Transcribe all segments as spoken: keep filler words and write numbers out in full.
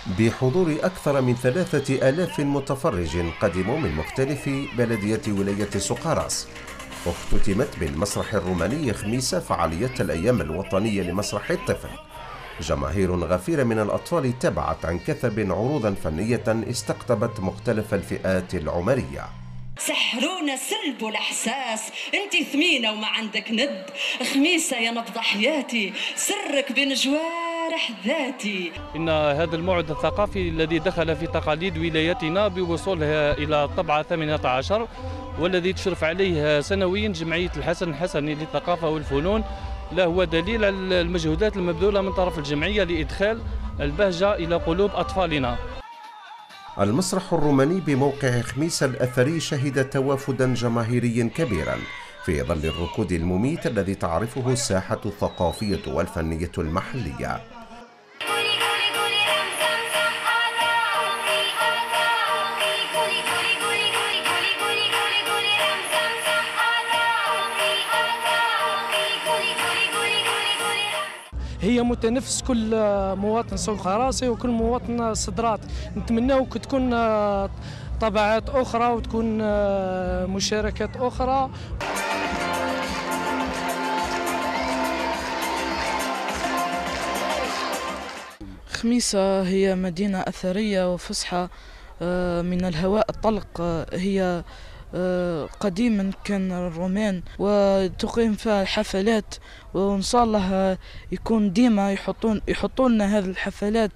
بحضور أكثر من ثلاثة آلاف متفرج قدموا من مختلف بلديات ولاية سقراس. اختتمت بالمسرح الروماني خميس فعالية الأيام الوطنية لمسرح الطفل. جماهير غفيرة من الأطفال تبعت عن كثب عروضا فنية استقطبت مختلف الفئات العمرية. سحرونا سلب الأحساس، انت ثمينة وما عندك ند، خميسة يا نبض حياتي، سرك بين جوارح ذاتي. إن هذا الموعد الثقافي الذي دخل في تقاليد ولايتنا بوصولها إلى الطبعة ثمانية عشر، والذي تشرف عليه سنويا جمعية الحسن الحسني للثقافة والفنون، لا هو دليل على المجهودات المبذولة من طرف الجمعية لإدخال البهجة إلى قلوب أطفالنا. المسرح الروماني بموقع خميس الأثري شهد توافدا جماهيريا كبيرا في ظل الركود المميت الذي تعرفه الساحة الثقافية والفنية المحلية. هي متنفس كل مواطن سقراسي وكل مواطن صدرات. نتمناو تكون طبعات أخرى وتكون مشاركات أخرى. خميسة هي مدينة أثرية وفسحة من الهواء الطلق. هي قديما كان الرومان وتقيم فيها حفلات، وإن شاء الله يكون ديما يحطون يحطوا لنا هذه الحفلات.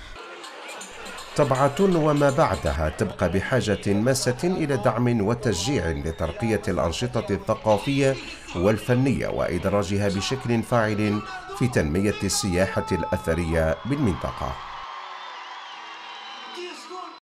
طبعة وما بعدها تبقى بحاجة ماسة إلى دعم وتشجيع لترقية الأنشطة الثقافية والفنية وإدراجها بشكل فاعل في تنمية السياحة الأثرية بالمنطقة.